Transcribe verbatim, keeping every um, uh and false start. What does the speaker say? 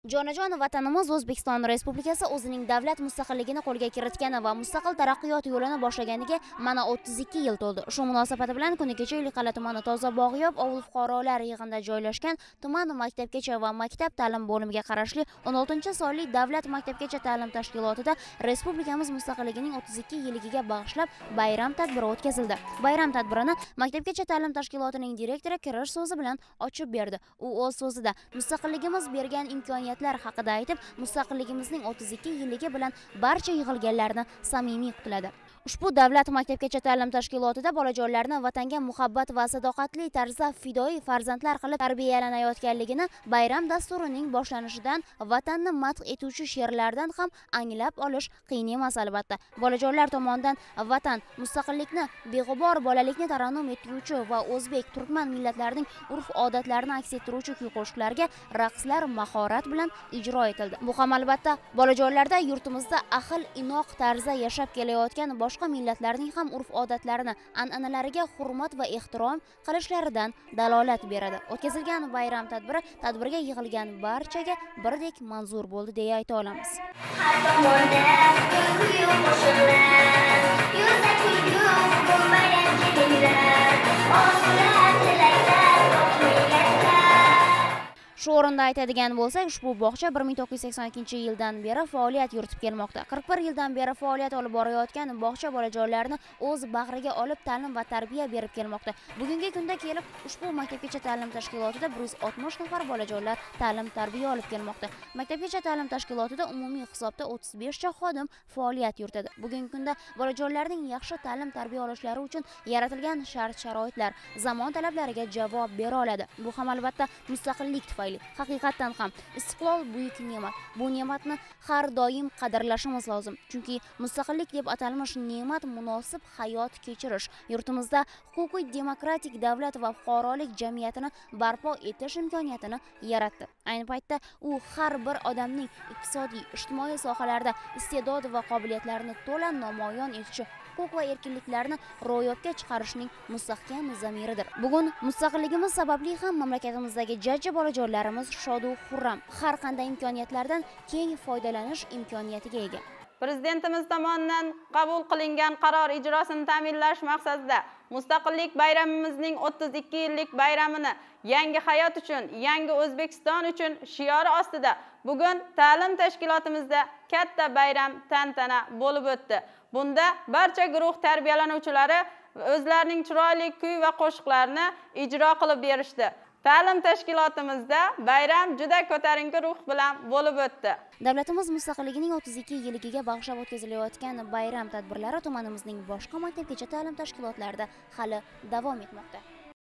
Jonajon vatanimiz O'zbekiston Respublikasi o'zining davlat mustaqilligini qo'lga kiritgani va mustaqil taraqqiyot yo'lini boshlaganiga mana o'ttiz ikki yil to'ldi. Shu munosabati bilan kuni kecha Ellikqal'a tumani Tozabog'yob ovul fuqarolar yig'inida joylashgan tuman maktabgacha va maktab ta'lim bo'limiga qarashli o'n oltinchi sonli davlat maktabgacha ta'lim tashkilotida respublikamiz mustaqilligining o'ttiz ikki yilligiga bag'ishlab bayram tadbiri o'tkazildi. Bayram tadbirini maktabgacha ta'lim tashkilotining direktori kirish so'zi bilan ochib berdi. U o'z so'zida mustaqilligimiz bergan imkoniyat haqida aytib, mustaqilligimizning o'ttiz ikki yilligi bilan barcha yig'ilganlarni samimiy qutladi. Ushbu davlat maktabgacha ta'lim tashkilotida bolajonlarni vatanga muhabbat va sadoqatli tarzda fidoyi farzandlar qilib tarbiyalanayotganligini bayram dasturining boshlanishidan vatanni madh etuvchi she'rlardan ham anglab olish qiyin emas albatta. Bolajonlar tomonidan vatan, mustaqillikni, beg'ubor bolalikni tarannum ettiruvchi va o'zbek, turkman millatlarining urf-odatlarini aks ettiruvchi kuy-qo'shiqlarga raqslar mahorat bilan ijro etildi. Bu ham albatta bolajonlarda yurtimizda ahil inoq tarzda yashab kelayotgan boshqa millatlarning ham urf-odatlarini, an'analariga hurmat va ehtirom qilishlaridan dalolat beradi. O'tkazilgan bayram tadbiri tadbirga yig'ilgan barchaga birdek manzur bo'ldi deya ayta olamiz. Har tomonda kuy qo'shiqlar, yursa kulgu bugun bayram kelinglar, orzular, tilaklar, shu o'rinda aytadigan bo'lsak, ushbu bog'cha bir ming to'qqiz yuz sakson ikkinchi yildan beri faoliyat yuritib kelmoqda. qirq bir yildan beri faoliyat olib borayotgan bog'cha bolajonlarini o'z bag'riga olib ta'lim va tarbiya berib kelmoqda. Bugungi kunda kelib ushbu maktabgacha ta'lim tashkilotida bir yuz oltmish nafar bolajonlar ta'lim tarbiya olib kelmoqda. Maktabgacha ta'lim tashkilotida umumiy hisobda o'ttiz besh ta xodim faoliyat yuritadi. Bugungi kunda bolajonlarning yaxshi ta'lim tarbiya olishlari uchun yaratilgan shart-sharoitlar zamon talablariga javob bera oladi. Bu ham albatta mustaqillik tufayli. Haqiqatan ham istiqlol buyuk ne'mat. Bu ne'matni har doim qadrlashimiz lozim. Chunki mustaqillik deb atalmish ne'mat munosib hayot kechirish, yurtimizda huquqiy demokratik davlat va fuqarolik jamiyatini barpo etish imkoniyatini yaratdi. Ayni paytda u har bir odamning iqtisodiy, ijtimoiy sohalarda iste'dod va qobiliyatlarini to'la namoyon etishi, huquq va erkinliklarni ro'yobga chiqarishning mustahkam zamiridir. Bugun mustaqilligimiz sababli ham mamlakatimizdagi jajji bolajonlarimiz shodu xurram, har qanday imkoniyatlardan keng foydalanish imkoniyatiga ega. Prezidentimiz tomonidan qabul qilingan qaror ijrosini ta'minlash maqsadida Mustaqillik bayramimizning o'ttiz ikki yillik bayramini yangi hayot uchun, yangi O'zbekiston uchun shiori ostida bugun ta'lim tashkilotimizda katta bayram tantana bo'lib o'tdi. Bunda barcha guruh tarbiyalanuvchilari o'zlarining chiroyli kuy va qo'shiqlarini ijro qilib berishdi. Ta'lim tashkilotimizda bayram juda ko'tarinki ruh bilan bo'lib o'tdi. Davlatimiz mustaqilligining o'ttiz ikki yilligiga bag'ishlab o'tkazilayotgan bayram tadbirlari tumanimizning boshqa maktabgacha ta'lim tashkilotlarida hali davom etmoqda.